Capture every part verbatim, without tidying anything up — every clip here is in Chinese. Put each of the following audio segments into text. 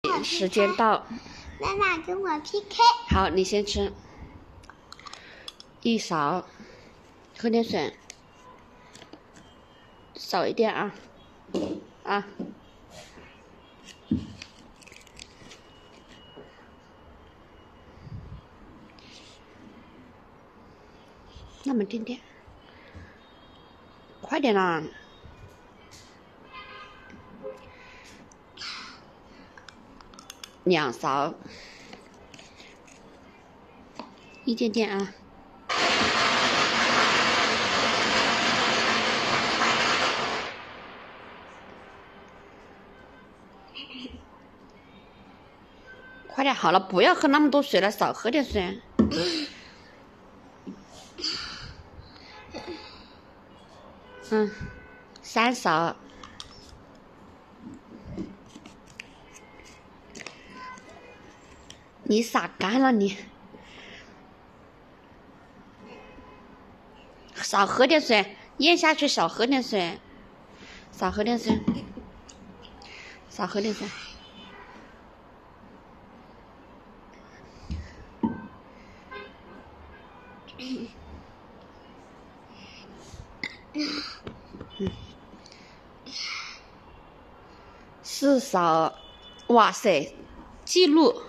时间到。 妈妈跟我 P K。 好，你先吃。一勺，喝点水，少一点啊，啊。那么点点，快点啦！两勺，一点点啊。快点，好了，不要喝那么多水了，少喝点水。嗯，三勺。你洒干了你。少喝点水，咽下去少喝点水，少喝点水，少喝点水。嗯，四勺，哇塞，记录。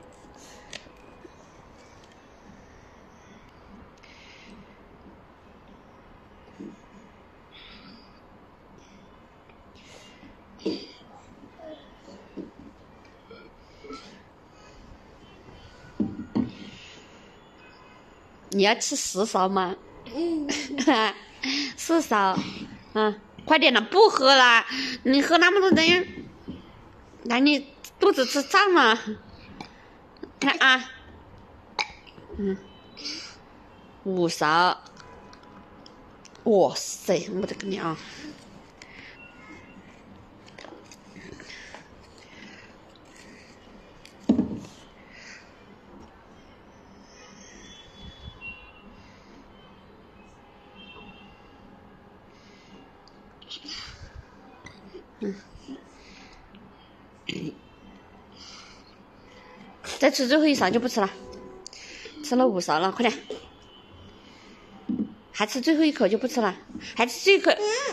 你要吃十勺吗？ 嗯， 四勺，嗯，快点了，不喝了，你喝那么多人，那你肚子吃胀了。看啊，嗯，五勺，哇塞，我的个娘！嗯，再吃最后一勺就不吃了，吃了五勺了，快点，还吃最后一口就不吃了，还吃最后一口，